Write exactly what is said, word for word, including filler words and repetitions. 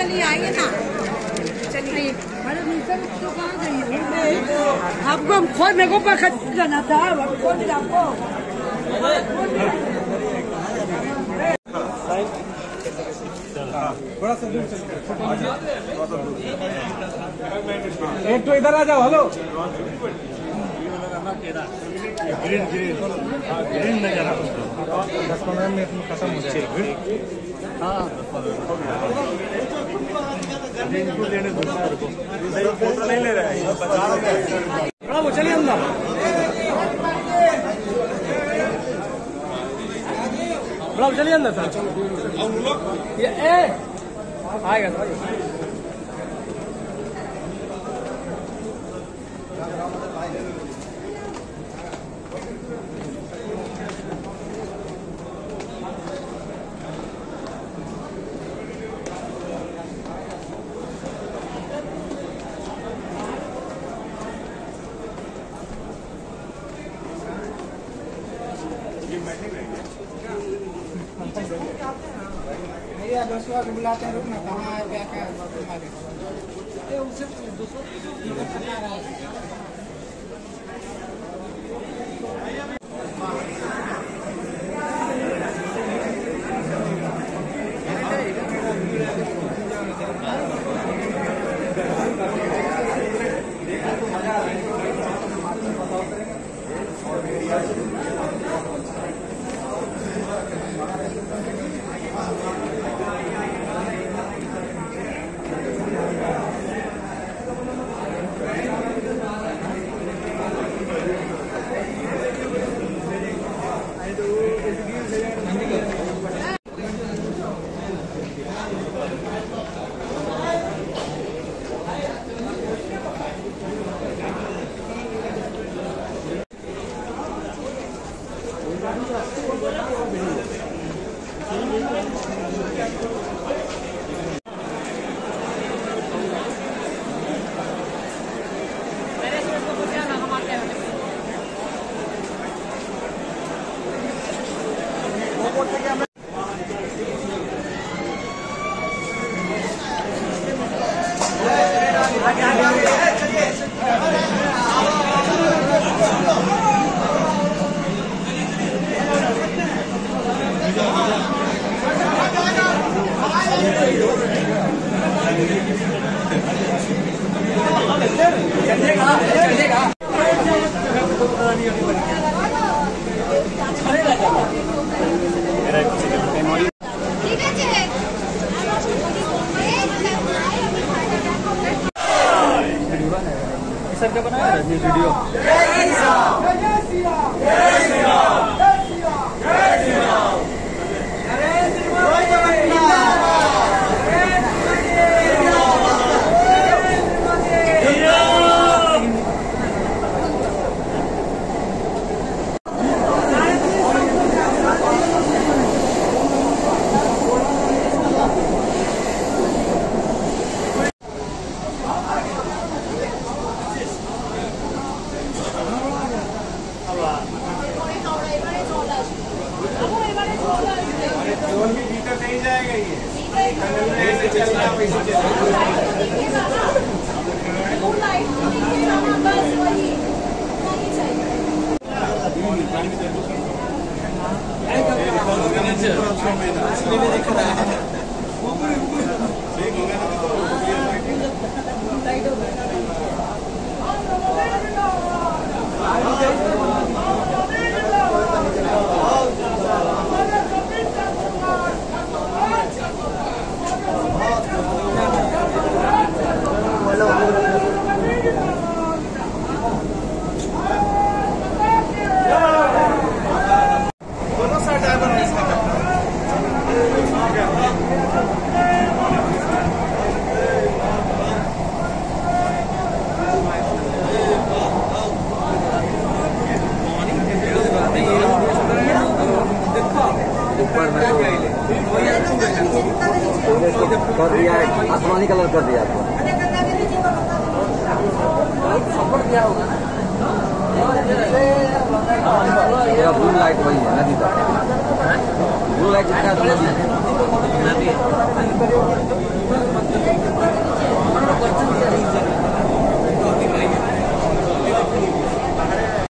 चलिए आइए ना, चलिए। तो कहाँ गई आपको? हम खोज मेरे को पकड़ जाना था, हम खोज आपको। थोड़ा सा दूर एक तो इधर आ जाओ। हेलो ग्रीन ग्रीन ग्रीन में जाना दस पंद्रह मिनट में खत्म हो जाएगा। हाँ ग्रीन को लेने दो, फोटो नहीं ले रहा है। वो चलिए अंदर, बड़ा चलिए अंदर सर। ये ए आएगा सर। दोस्तों को बुलाते हैं, रुकना कहाँ है क्या क्या है उसे सर क्या बनाया रजनी वीडियो। नहीं जाएगा ये कर दिया है, आसमानी कलर कर दिया आपको। सपोर्ट किया होगा ना, ब्लू लाइट वही है नदी का, ब्लू लाइट जितना है